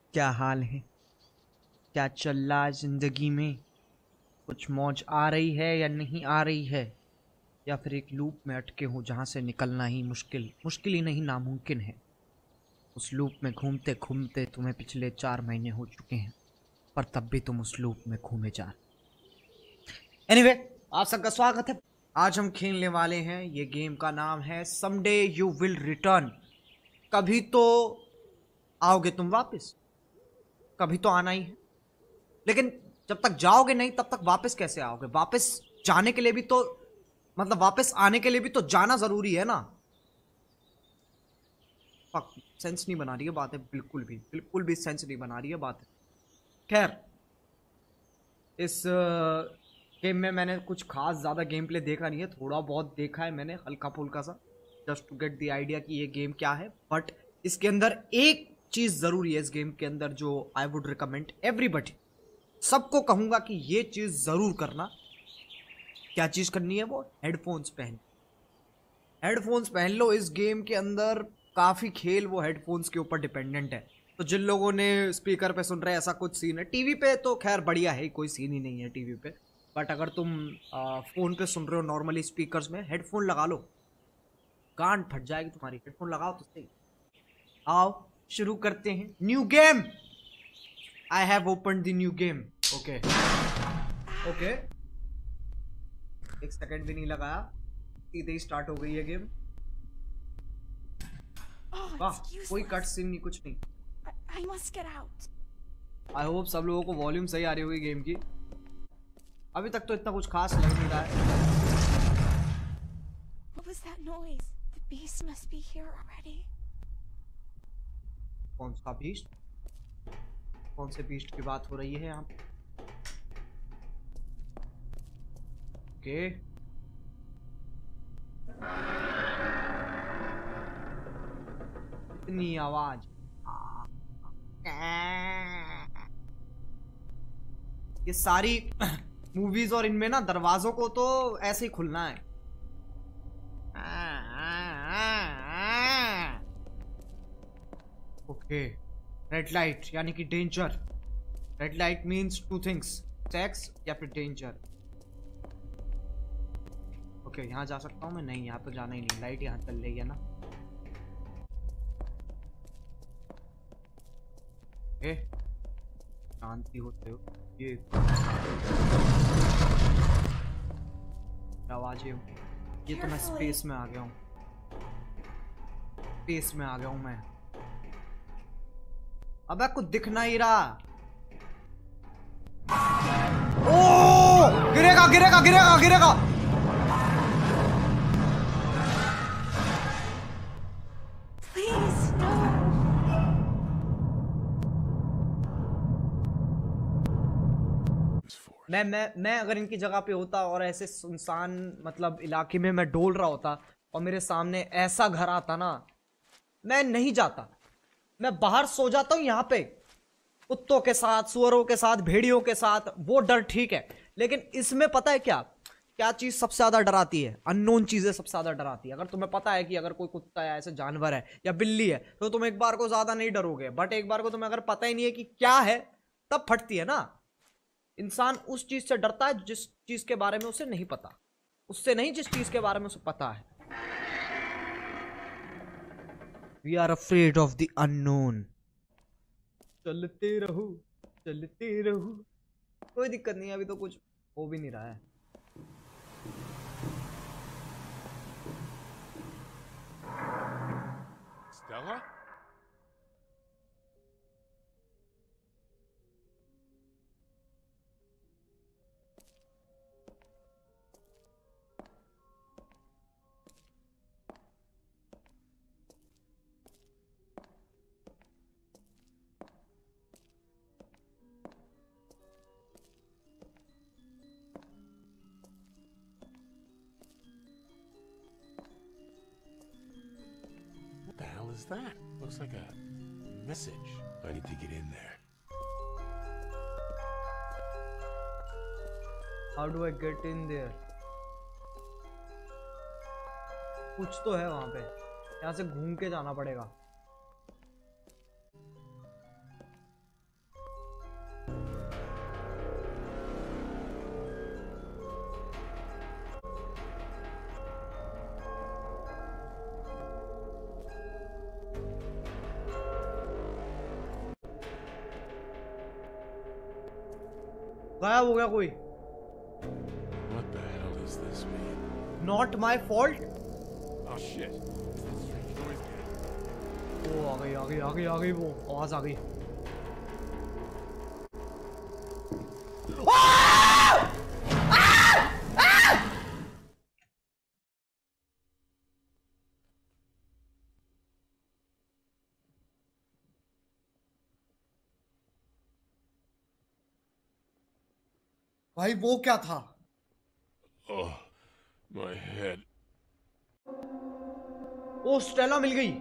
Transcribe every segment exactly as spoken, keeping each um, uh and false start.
क्या हाल है? क्या चल रहा है जिंदगी में? कुछ मौज आ रही है या नहीं आ रही है, या फिर एक लूप में अटके हो जहां से निकलना ही मुश्किल मुश्किल ही नहीं नामुमकिन है। उस लूप में घूमते घूमते तुम्हें पिछले चार महीने हो चुके हैं, पर तब भी तुम उस लूप में घूमे जा रहे। एनीवे anyway, आप सबका स्वागत है। आज हम खेलने वाले हैं, ये गेम का नाम है समडे यू विल रिटर्न। कभी तो आओगे तुम वापस, कभी तो आना ही है, लेकिन जब तक जाओगे नहीं तब तक वापस कैसे आओगे? वापस जाने के लिए भी तो, मतलब वापस आने के लिए भी तो जाना जरूरी है ना। फक, सेंस नहीं बना रही है बात है, बिल्कुल भी बिल्कुल भी सेंस नहीं बना रही है बात है। खैर, इस गेम में मैंने कुछ खास ज्यादा गेम प्ले देखा नहीं है, थोड़ा बहुत देखा है मैंने हल्का फुल्का सा, just to get the idea कि ये गेम क्या है। बट इसके अंदर एक चीज जरूरी है, इस गेम के अंदर जो आई वुड रिकमेंड एवरीबडी, सबको कहूंगा कि ये चीज जरूर करना। क्या चीज करनी है? वो हेडफोन्स पहन हेडफोन्स पहन लो। इस गेम के अंदर काफी खेल वो हेडफोन्स के ऊपर डिपेंडेंट है। तो जिन लोगों ने स्पीकर पे सुन रहे हैं, ऐसा कुछ सीन है। टीवी पे तो खैर बढ़िया है, कोई सीन ही नहीं है टीवी पे। बट अगर तुम आ, फोन पे सुन रहे हो नॉर्मली स्पीकर्स में, हेडफोन लगा लो, कान फट जाएगी तुम्हारी। हेडफोन लगाओ तो सही। आओ शुरू करते हैं new game. I have open the new game. Okay okay, एक सेकंड भी नहीं लगाया, सीधे ही स्टार्ट हो गई है गेम। वाह, कोई कट सीन नहीं, कुछ नहीं। I must get out. I hope सब लोगों को वॉल्यूम सही आ रही होगी गेम की। अभी तक तो इतना कुछ खास लग नहीं रहा है। What was that noise? The beast must be here already. कौन सा बीस्ट? कौन से बीस्ट की बात हो रही है यहाँ? ओके, इतनी आवाज। ये सारी मूवीज और इनमें ना दरवाजों को तो ऐसे ही खुलना है। ओके, रेड लाइट यानी कि danger. Red light means two things, sex या फिर डेंजर। ओके, यहाँ जा सकता हूँ मैं? नहीं, यहाँ तो जाना ही नहीं, लाइट यहाँ चल रही है ना। ए, शांति होते हो। ये आवाजें, ये तो मैं स्पेस में आ गया हूँ। स्पेस में आ गया हूँ मैं। अबे कुछ दिख नहीं रहा। ओ, गिरेगा गिरेगा गिरेगा गिरेगा। Please, no. मैं मैं मैं अगर इनकी जगह पे होता और ऐसे सुनसान मतलब इलाके में मैं डोल रहा होता और मेरे सामने ऐसा घर आता ना, मैं नहीं जाता। मैं बाहर सो जाता हूँ यहाँ पे, कुत्तों के साथ, सुअरों के साथ, भेड़ियों के साथ। वो डर ठीक है, लेकिन इसमें पता है क्या क्या चीज सबसे ज्यादा डराती है? अननोन चीजें सबसे ज्यादा डराती है। अगर तुम्हें पता है कि अगर कोई कुत्ता है, ऐसे जानवर है या बिल्ली है, तो तुम एक बार को ज्यादा नहीं डरोगे। बट एक बार को तुम्हें अगर पता ही नहीं है कि क्या है, तब फटती है ना। इंसान उस चीज से डरता है जिस चीज के बारे में उसे नहीं पता, उससे नहीं जिस चीज के बारे में उसे पता है। We are afraid of the unknown. चलते रहो चलते रहो, कोई दिक्कत नहीं, अभी तो कुछ हो भी नहीं रहा है। Stella? What the hell is that? Looks like a message. I need to get in there. How do I get in there? कुछ तो है वहां पे, यहाँ से घूम के जाना पड़ेगा। गायब हो गया कोई। What the hell is this, man? Not my fault। Oh shit. Is that strange noise again? ओ आ गई आ गई आ गई आ गई वो आवाज आ गई। भाई वो क्या था? Oh, my head. Oh Stella मिल गई।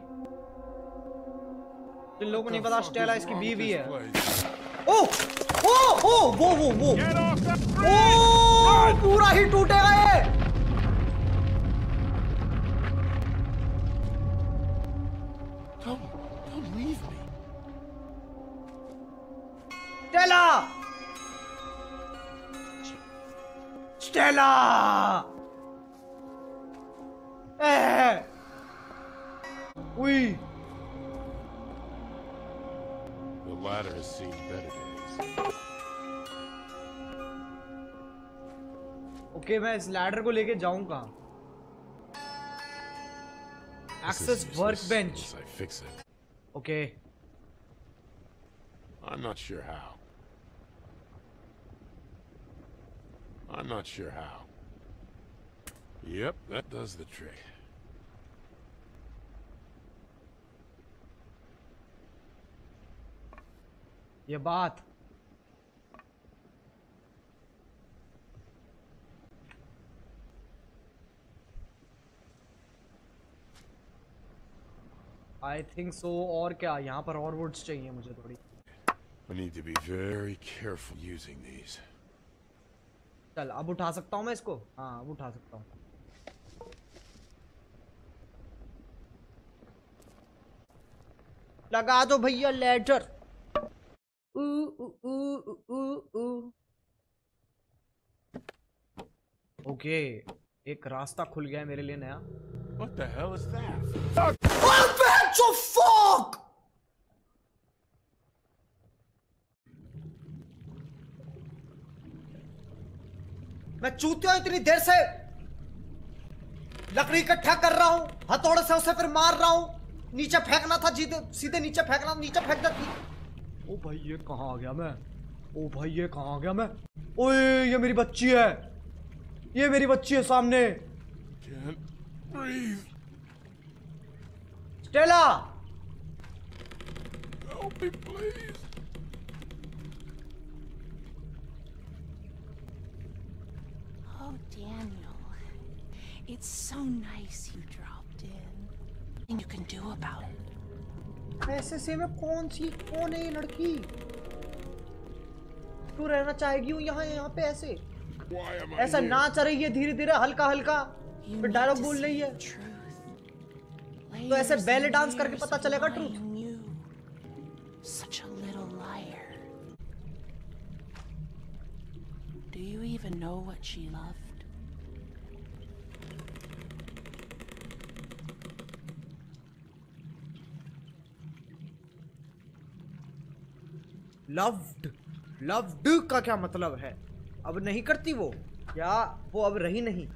जिन लोगों को What नहीं the पता fuck स्टेला is इसकी wrong with बीवी this है। place? ओ ओ ओ वो वो वो Get off the O bridge! पूरा ही टूटेगा ये। Don't, don't leave me. Stella Stella ए उई The ladder has seen better days. Okay मैं इस लैडर को लेके जाऊं कहां? This is excess useless workbench. unless I fix it. Okay I'm not sure how. I'm not sure how. Yep, that does the trick. ये बात I think so. और क्या यहाँ पर और वुड्स चाहिए मुझे थोड़ी। I need to be very careful using these. चल अब उठा सकता हूँ मैं इसको। हाँ अब उठा सकता हूँ। लगा दो भैया लेटर। ऊ ऊ ऊ ऊ ऊ। ओके एक रास्ता खुल गया है मेरे लिए नया। What the hell is that? Oh, fuck! मैं चूतिया इतनी देर से लकड़ी इकट्ठा कर रहा हूं, हथौड़े से उसे फिर मार रहा हूं। नीचे फेंकना था, सीधे सीधे नीचे फेंकना, नीचे फेंक देती। ओ भाई ये कहां आ गया मैं? ओ भाई ये कहां आ गया मैं? ओए ये मेरी बच्ची है, ये मेरी बच्ची है सामने। Can't breathe. Stella Help me, please. Oh, Daniel. It's so nice you dropped in. And you can do about it. ऐसे से में कौन सी कौन है ये लड़की? तू रहना चाहेगी हूँ यहाँ यहाँ पे ऐसे Why am I ऐसा here? नाच रही है धीरे धीरे हल्का हल्का, You फिर need डायलॉग to बोल see रही है। the truth. तो ऐसे Layers बैले and डांस करके layers पता of चलेगा lying truth। you. Such a little liar. Do you even know what she loved? Loved loved का क्या मतलब है? अब नहीं करती वो, या वो अब रही नहीं?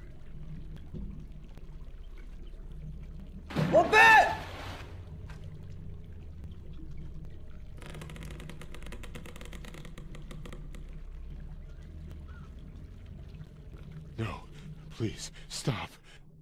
ओबे No, please stop.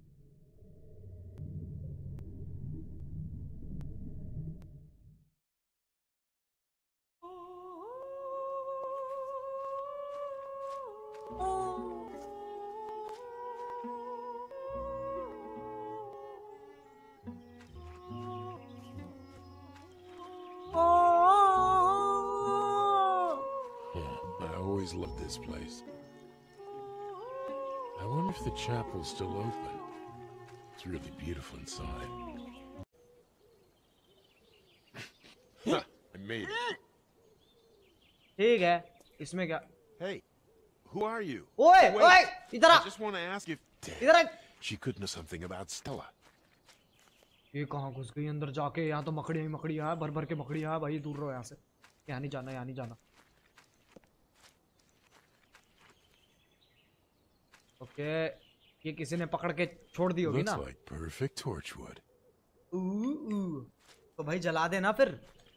Yeah, I always loved this place. I wonder if the chapel's still open. It's really beautiful inside. I made it. ठीक है, इसमें क्या? Hey, who are you? ओए Wait, ओए इधर आ, I just want to ask if इधर आ। she could know something about Stella. ये कहाँ घुस गई अंदर जाके? यहाँ तो मकड़ियाँ ही मकड़ियाँ है, भर भर के मकड़ियाँ है भाई। दूर रहो यहाँ से, यहाँ नहीं जाना, यहाँ नहीं जाना। ओके, ये किसी ने पकड़ के छोड़ दी होगी Looks ना। like perfect torchwood. ऊ, ऊ, तो भाई जला देना फिर।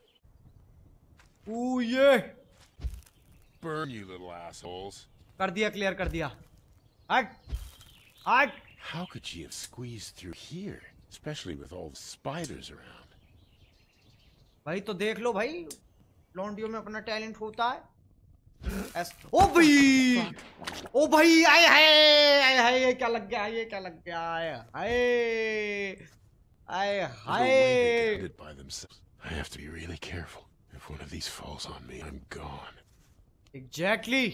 ऊ ये Burn, you little assholes. कर दिया, क्लियर कर दिया। हट हट। How could she have squeezed through here? Especially with all the spiders around. भाई तो देख लो भाई, लॉन्डियो में अपना टैलेंट होता है। ऐस... ओ भाई, ओ भाई, आए हाय आए हाय, ये क्या लग गया, ये क्या लग गया, आए हाय आए There's no way they hi. got it by themselves. I have to be really careful. If one of these falls on me, I'm gone. Exactly.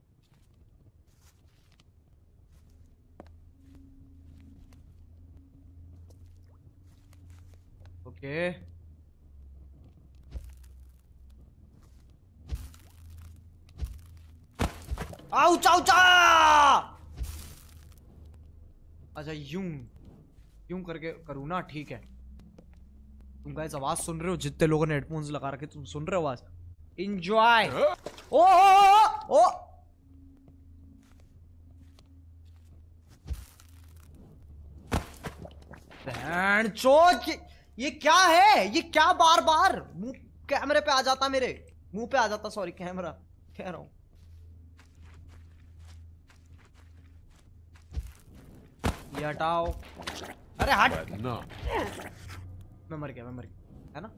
Okay, ouch ouch. अच्छा यूं यूं करके करूँ ना, ठीक है। तुम गाइस आवाज सुन रहे हो, जितने लोगों ने हेडफोन्स लगा रखे, तुम सुन रहे हो आवाज? इंजॉय। ओ ओ ओ बहन चोद, ये, ये क्या है? ये क्या बार बार मुंह कैमरे पे आ जाता, मेरे मुंह पे आ जाता, सॉरी कैमरा कह रहा हूं। ये हटाओ। अरे हट। But not. मैं मर गया, मैं मर गया, है ना?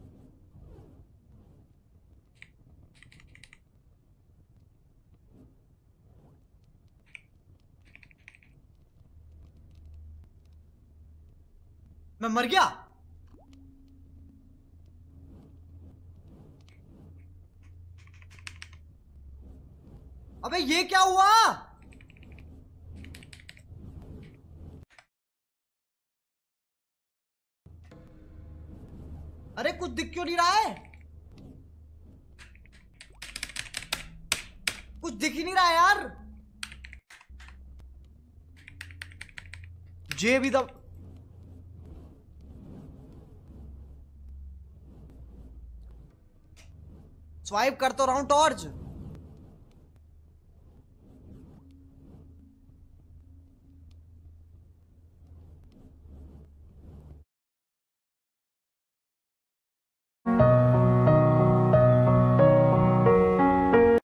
मैं मर गया। अबे ये क्या हुआ? अरे कुछ दिख क्यों नहीं रहा है? कुछ दिख ही नहीं रहा है यार। जे भी दब। स्वाइप कर तो रहा हूं टॉर्च।